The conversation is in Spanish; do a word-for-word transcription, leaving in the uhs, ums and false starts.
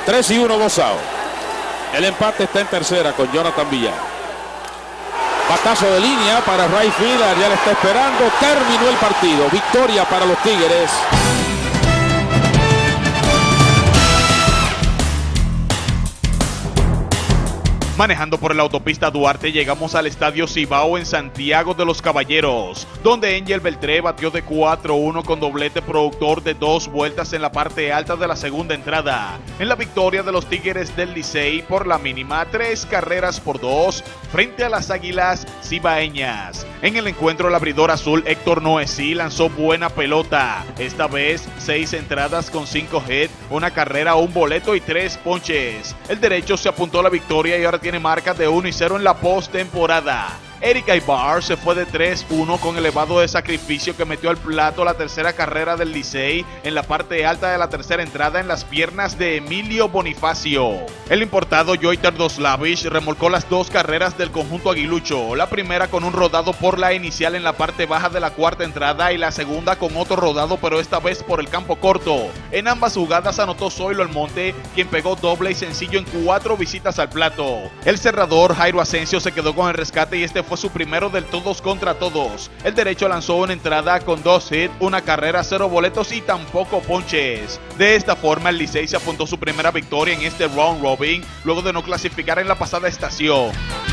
tres y uno Gozao. El empate está en tercera con Jonathan Villar. Batazo de línea para right fielder, ya le está esperando. Terminó el partido. Victoria para los Tigres. Manejando por la autopista Duarte, llegamos al Estadio Cibao en Santiago de los Caballeros, donde Angel Beltré batió de cuatro uno con doblete productor de dos vueltas en la parte alta de la segunda entrada, en la victoria de los Tigres del Licey por la mínima tres carreras por dos frente a las Águilas Cibaeñas. En el encuentro, el abridor azul Héctor Noesí lanzó buena pelota, esta vez seis entradas con cinco hits, una carrera, un boleto y tres ponches. El derecho se apuntó a la victoria y ahora tiene marca de uno y cero en la postemporada. Eric Aybar se fue de tres uno con elevado de sacrificio que metió al plato la tercera carrera del Licey en la parte alta de la tercera entrada en las piernas de Emilio Bonifacio. El importado Yoiter Doslavich remolcó las dos carreras del conjunto aguilucho, la primera con un rodado por la inicial en la parte baja de la cuarta entrada y la segunda con otro rodado, pero esta vez por el campo corto. En ambas jugadas anotó Zoilo Almonte, quien pegó doble y sencillo en cuatro visitas al plato. El cerrador Jairo Asensio se quedó con el rescate y este fue su primero del todos contra todos. El derecho lanzó una entrada con dos hits, una carrera, cero boletos y tampoco ponches. De esta forma, el Licey se apuntó su primera victoria en este round robin luego de no clasificar en la pasada estación.